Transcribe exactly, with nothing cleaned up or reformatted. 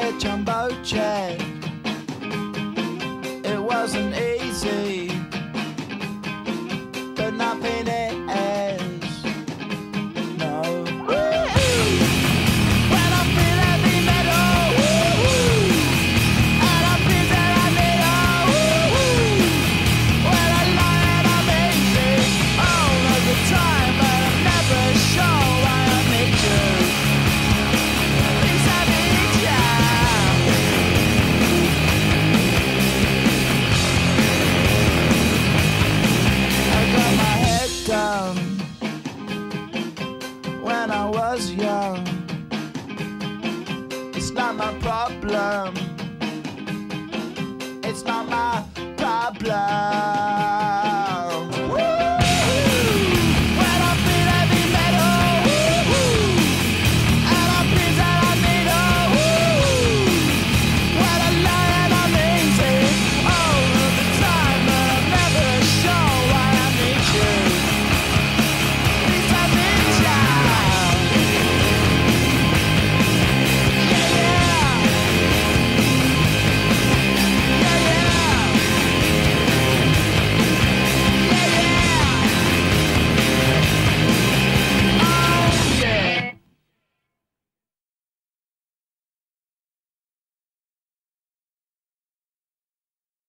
a jumbo jet. It wasn't easy, but nothing is. No. When I feel heavy metal, and I feel that I need when I lie and I'm easy all of the time, but I'm never sure why I need you. Please I need you. I got my head down when I was young. It's not my problem.